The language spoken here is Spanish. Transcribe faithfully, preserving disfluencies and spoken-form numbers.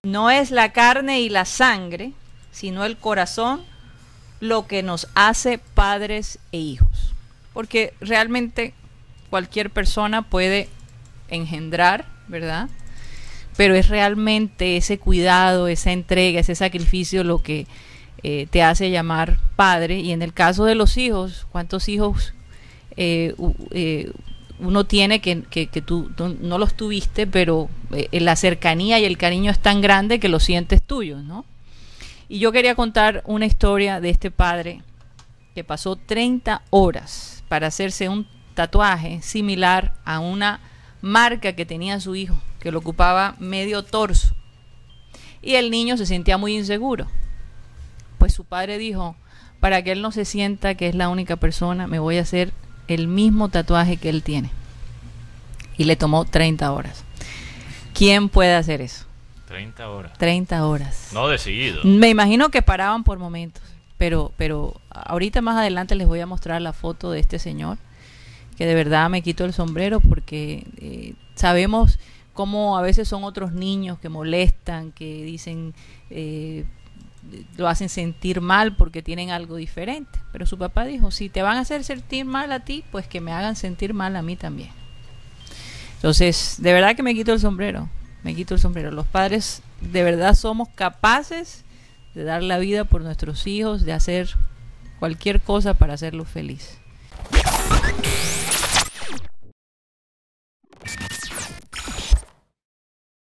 No es la carne y la sangre, sino el corazón lo que nos hace padres e hijos. Porque realmente cualquier persona puede engendrar, ¿verdad? Pero es realmente ese cuidado, esa entrega, ese sacrificio lo que eh, te hace llamar padre. Y en el caso de los hijos, ¿cuántos hijos eh, eh, uno tiene que, que, que tú, tú no los tuviste, pero eh, la cercanía y el cariño es tan grande que los sientes tuyos, ¿no? Y yo quería contar una historia de este padre que pasó treinta horas para hacerse un tatuaje similar a una marca que tenía su hijo, que lo ocupaba medio torso. Y el niño se sentía muy inseguro. Pues su padre dijo, para que él no se sienta que es la única persona, me voy a hacer el mismo tatuaje que él tiene. Y le tomó treinta horas. ¿Quién puede hacer eso? treinta horas. treinta horas. No de seguido. Me imagino que paraban por momentos. Pero, pero ahorita más adelante les voy a mostrar la foto de este señor, que de verdad me quito el sombrero porque eh, sabemos cómo a veces son otros niños que molestan, que dicen, eh, lo hacen sentir mal porque tienen algo diferente. Pero su papá dijo, si te van a hacer sentir mal a ti, pues que me hagan sentir mal a mí también. Entonces, de verdad que me quito el sombrero, me quito el sombrero. Los padres de verdad somos capaces de dar la vida por nuestros hijos, de hacer cualquier cosa para hacerlos felices.